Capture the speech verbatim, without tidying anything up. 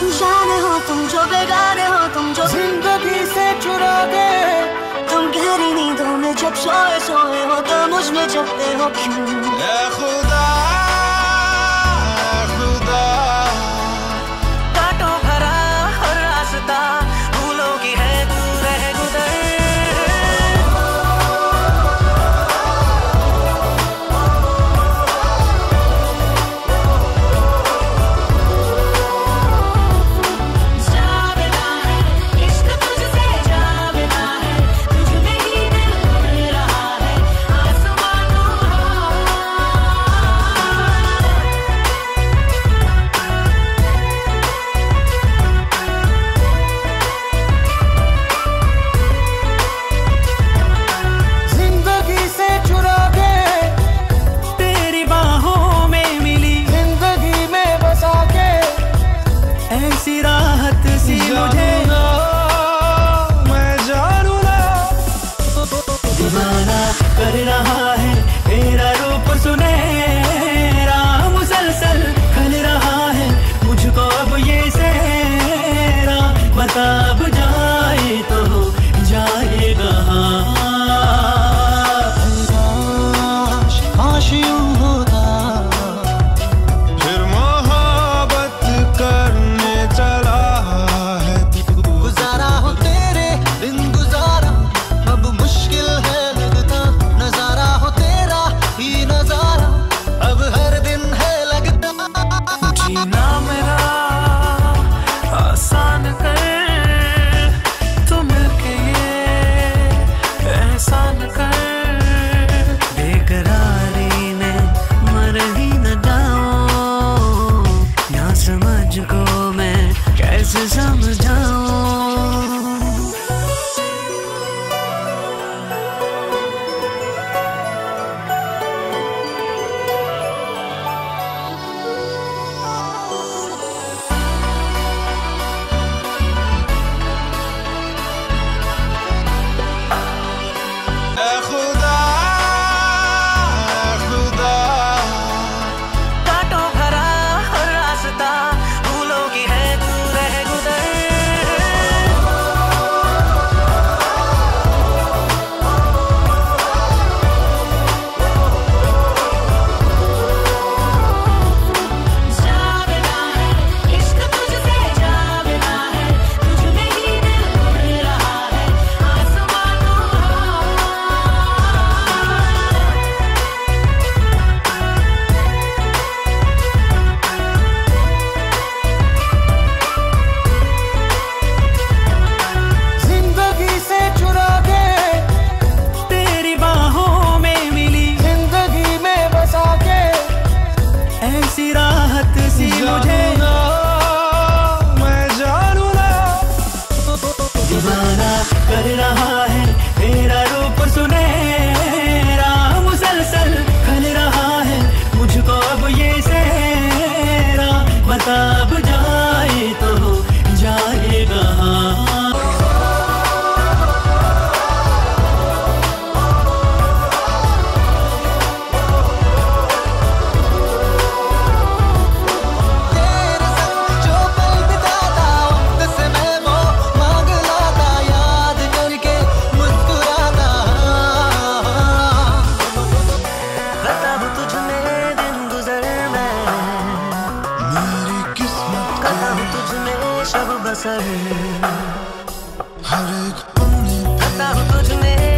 अनजाने हो तुम जो बेगाने हो तुम जो जिंदगी से चुरा गए तुम गहरी नींदों में जब सोए सोए हो तो मुझ में जगते हो क्यों? ऐ खुदा खुदा कांटों भरा हर रास्ता भूलों की है तू रह गुजर कर रहा है तेरा रूप सुनहरा मुसलसल खल रहा है मुझको अब ये सहरा बता अब जाए तो जाए कहाँ काश यूं होता फिर मोहब्बत करने चला है गुजारा हो तेरे बिन गुजारा अब मुश्किल है जीना मेरा आसान कर तू मिलके ये एहसान कर बेकरारी में मर ही न जाऊं ना समझ को मैं कैसे समझाऊं कर रहा है तेरा रूप सुनहरा मुसलसल खल रहा है मुझको अब ये सहरा बता अब जाए तो जाए कहाँ सब बसर हर एक पन्ने पे तुझ में